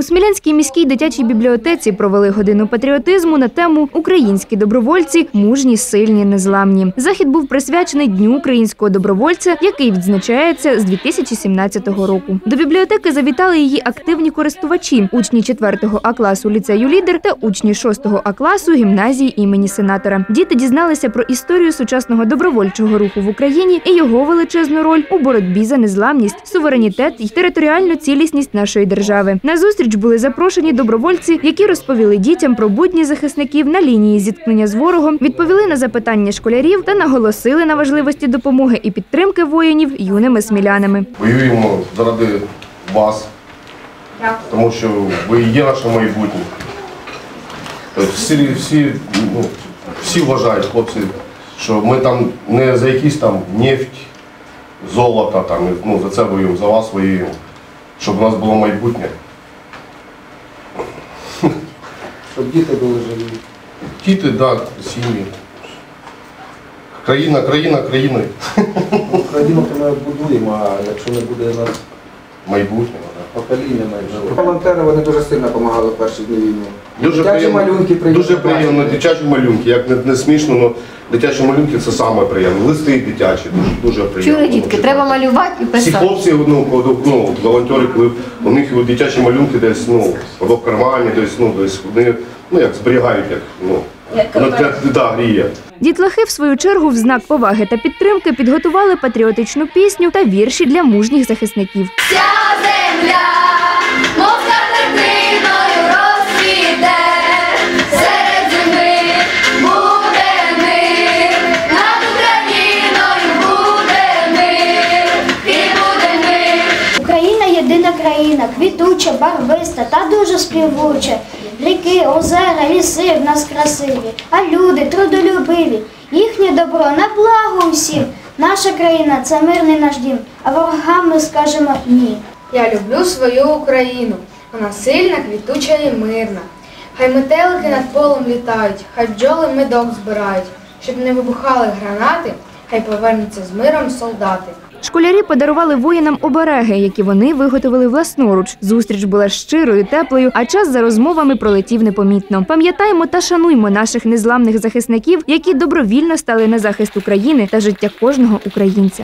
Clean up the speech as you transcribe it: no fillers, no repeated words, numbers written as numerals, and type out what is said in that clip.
Смілянській міській дитячій бібліотеці провели годину патріотизму на тему «Українські добровольці – мужні, сильні, незламні». Захід був присвячений Дню українського добровольця, який відзначається з 2017 року. До бібліотеки завітали її активні користувачі – учні 4 А класу ліцею «Лідер» та учні 6 А класу гімназії імені Сенатора. Діти дізналися про історію сучасного добровольчого руху в Україні і його величезну роль у боротьбі за незламність, суверенітет і територіальну цілісність нашої держави. На зустріч були запрошені добровольці, які розповіли дітям про будні захисників на лінії зіткнення з ворогом, відповіли на запитання школярів та наголосили на важливості допомоги і підтримки воїнів юними смілянами. Воюємо заради вас, тому що ви є наше майбутнє. Всі вважають, хлопці, що ми там не за якісь там нефть, золото, за це воюємо, за вас воюємо, щоб у нас було майбутнє. Щоб діти були живі. Діти, так, сім'ї. Країною. Країну ми будуємо, а якщо не буде нас Майбутнє. покоління майже. Волонтери, вони дуже сильно допомагали в перші дні війни. Дуже приємно, дитячі малюнки, як не смішно, але дитячі малюнки – це саме приємно. Листи дитячі, дуже приємно. Чули, дітки, треба малювати і писати. Всі хлопці, волонтери, коли у них дитячі малюнки десь в кармані, вони як зберігають, гріє. Дітлахи, в свою чергу, в знак поваги та підтримки підготували патріотичну пісню та вірші для мужніх захисників. Вся земля, мов картиною розцвіте, серед зими буде мир, над Україною буде мир, і буде мир. Україна – єдина країна, квітуча, барвиста та дуже співуча. Ріки, озера, ліси в нас красиві, а люди трудолюбиві. Їхнє добро на благо усім. Наша країна – це мирний наш дім, а ворогам ми скажемо ні. Я люблю свою Україну, вона сильна, квітуча і мирна. Хай метелики над полем літають, хай бджоли медок збирають, щоб не вибухали гранати, хай повернуться з миром солдати. Школярі подарували воїнам обереги, які вони виготовили власноруч. Зустріч була щирою, теплою, а час за розмовами пролетів непомітно. Пам'ятаємо та шануймо наших незламних захисників, які добровільно стали на захист України та життя кожного українця.